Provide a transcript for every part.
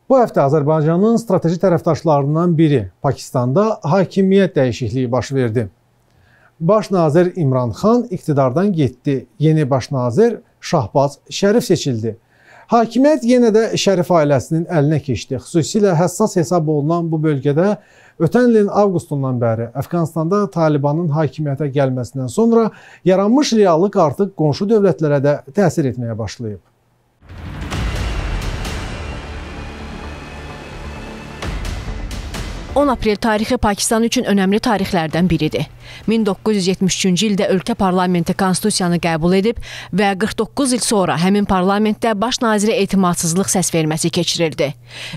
Bu həftə Azərbaycanın strateji tərəfdaşlarından biri Pakistanda hakimiyyət dəyişikliyi baş verdi. Baş nazir İmran Xan iqtidardan getdi. Yeni baş nazir Şahbaz Şərif seçildi. Hakimiyyət yenə də Şərif ailəsinin əlinə keçdi. Xüsusilə həssas hesab olunan bu bölgədə ötən ilin avqustundan bəri Əfqanistanda Talibanın hakimiyyətə gəlməsindən sonra yaranmış reallıq artıq qonşu dövlətlərə də təsir etməyə başlayıb. 10 aprel tarixi Pakistan üçün önəmli tarixlərdən biridir. 1973-cü ildə ölkə parlamenti konstitusiyanı qəbul edib və 49 il sonra həmin parlamentdə baş nazirə etimadsızlıq səsverməsi keçirildi.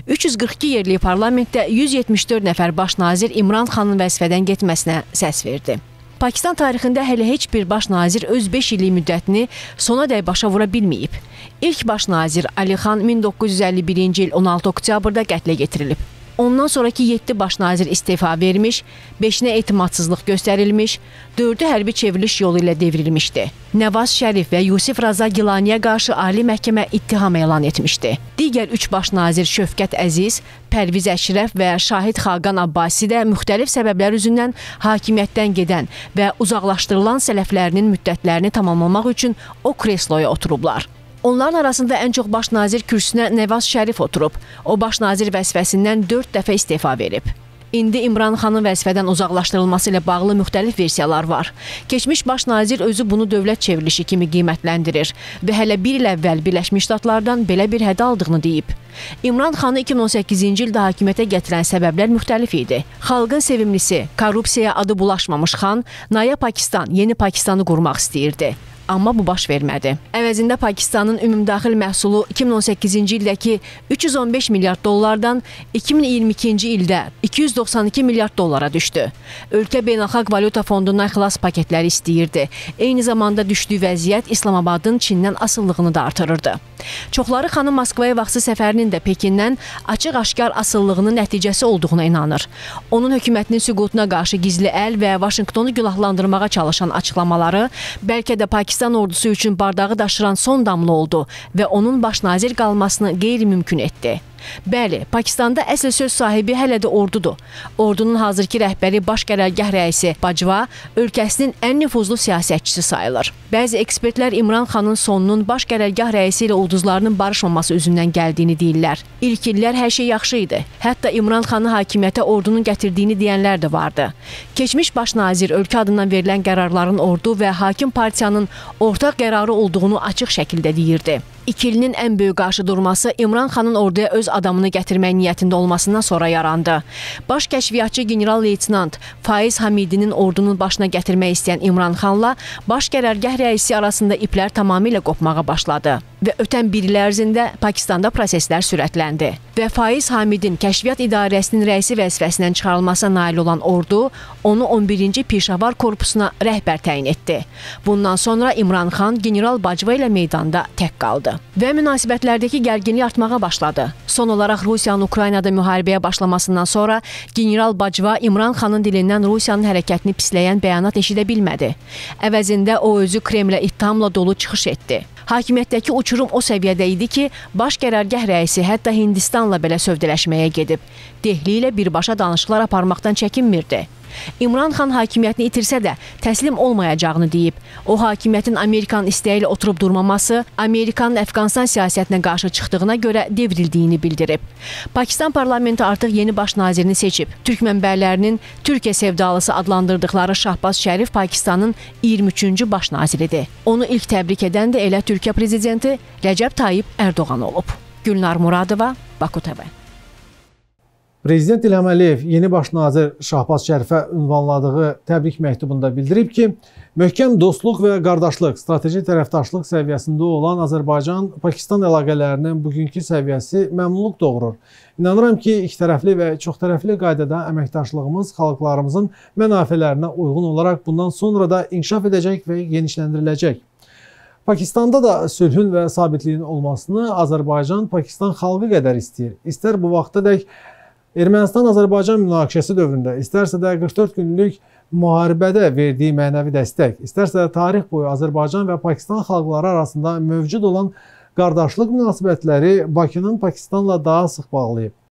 342 yerli parlamentdə 174 nəfər baş nazir İmran Xanın vəzifədən getməsinə səs verdi. Pakistan tarixində hələ heç bir baş nazir öz 5 illik müddətini sonadək başa vura bilməyib. İlk baş nazir Ali Xan 1951-ci il 16 oktyabrda qətlə getirilib. Ondan sonraki 7 baş nazir istefa vermiş, 5-nə etimadsızlıq göstərilmiş, 4-ü hərbi çevriliş yolu ilə devrilmişdi. Nəvaz Şərif və Yusif Raza Gilaniyə qarşı Ali Məhkəmə ittiham elan etmişdi. Digər 3 baş nazir Şövkət Əziz, Pərviz Əşrəf və Şahid Xaqan Abbasi də müxtəlif səbəblər üzündən hakimiyyətdən gedən və uzaqlaşdırılan sələflərinin müddətlərini tamamlamaq üçün o kresloya oturublar. Onların arasında ən çox baş nazir kürsüsünə Nəvaz Şərif oturub. O baş nazir vəzifəsindən 4 dəfə istefa verib. İndi İmran Xanın vəzifədən uzaqlaşdırılması ilə bağlı müxtəlif versiyalar var. Keçmiş baş nazir özü bunu dövlət çevrilişi kimi qiymətləndirir və hələ bir il əvvəl Birləşmiş Ştatlardan belə bir hədə aldığını deyib. İmran Xanı 2018-ci ildə hakimiyyətə gətirən səbəblər müxtəlif idi. Xalqın sevimlisi, korrupsiyaya adı bulaşmamış Xan, Naya Pakistan, yeni Pakistanı qurmaq istəyirdi. Amma bu baş vermədi. Əvəzində Pakistanın ümumdaxil məhsulu 2018-ci ildəki 315 milyard dollardan 2022-ci ildə 292 milyard dollara düşdü. Ölkə Beynəlxalq Valyuta Fondundan xilas paketləri istəyirdi. Eyni zamanda düşdüyü vəziyyət İslamabadın Çindən asıllığını da artırırdı. Çoxları Xanın Moskvaya vaxtı səfərinin də Pekindən açıq-aşkar asıllığının nəticəsi olduğuna inanır. Onun hökumətinin süqutuna qarşı gizli əl və Vaşinqtonu günahlandırmağa çalışan açıqlamaları bəlkə də Pakistan ordusu üçün bardağı daşıran son damla oldu və onun baş nazir qalmasını qeyri-mümkün etdi. Bəli, Pakistanda əsl söz sahibi hələ də ordudur. Ordunun hazırki rəhbəri baş qərargah rəisi Bacva ölkəsinin ən nüfuzlu siyasətçisi sayılır. Bəzi ekspertlər İmran Xanın sonunun baş qərargah rəisi ilə ulduzlarının barışmaması üzündən gəldiyini deyirlər. İlk illər hər şey yaxşı idi. Hətta İmran Xanı hakimiyyətə ordunun gətirdiyini deyənlər də vardı. Keçmiş baş nazir ölkə adından verilən qərarların ordu və hakim partiyanın ortaq qərarı olduğunu açıq şəkildə deyirdi. İkilinin ən böyük qarşıdurması İmran Xanın orduya öz adamını gətirmək niyyətində olmasından sonra yarandı. Baş kəşfiyyatçı general-leytenant Faiz Hamidinin ordunun başına gətirmək istəyən İmran Xanla baş qərargah rəisi arasında iplər tamamilə qopmağa başladı. Və ötən bir il ərzində Pakistanda proseslər sürətləndi. Və Faiz Hamidin kəşfiyyat idarəsinin rəisi vəzifəsindən çıxarılmasına nail olan ordu onu 11-ci Pişavar korpusuna rəhbər təyin etdi. Bundan sonra İmran Xan general Bacva ilə meydanda tək qaldı. Və münasibətlərdəki gərginlik artmağa başladı. Son olaraq Rusiyanın Ukraynada müharibəyə başlamasından sonra general Bacva İmran Xanın dilindən Rusiyanın hərəkətini pisləyən bəyanat eşidə bilmədi. Əvəzində o özü Kremlə ittihamla dolu çıxış etdi. Hakimiyyətdəki uçurum o səviyyədə idi ki, baş qərargah rəisi hətta Hindistanla belə sövdələşməyə gedib. Dehli ilə birbaşa danışıqlar aparmaqdan çəkinmirdi. İmran Xan hakimiyyətini itirsə də təslim olmayacağını deyib. O hakimiyyətin Amerikanın istəyi ilə oturub durmaması, Amerikanın Əfqanistan siyasətinə qarşı çıxdığına görə devrildiyini bildirib. Pakistan parlamenti artıq yeni baş nazirini seçib. Türk mənbələrinin Türkiyə sevdalısı adlandırdıqları Şahbaz Şərif Pakistanın 23-cü baş naziridir. Onu ilk təbrik edən də elə Türkiyə prezidenti Rəcəb Tayyip Ərdoğan olub. Gülnar Muradova, Baku TV. Prezident İlham Əliyev yeni baş nazir Şahbaz Şərifə ünvanladığı təbrik məktubunda bildirib ki, möhkəm dostluq və qardaşlıq, strateji tərəfdaşlıq səviyyəsində olan Azərbaycan-Pakistan əlaqələrinin bugünkü səviyyəsi məmnunluq doğurur. İnanıram ki, ikitərəfli və çoxtərəfli qaydada əməkdaşlığımız xalqlarımızın mənafələrinə uyğun olaraq bundan sonra da inkişaf edəcək və genişləndiriləcək. Pakistanda da sülhün və sabitliyin olmasını Azərbaycan-Pakistan xalqı qədər istəyir. İstər bu vaxtadək Ermənistan-Azərbaycan münaqişəsi dövründə, istərsə də 44 günlük müharibədə verdiyi mənəvi dəstək, istərsə də tarix boyu Azərbaycan və Pakistan xalqları arasında mövcud olan qardaşlıq münasibətləri Bakının Pakistanla daha sıx bağlayıb.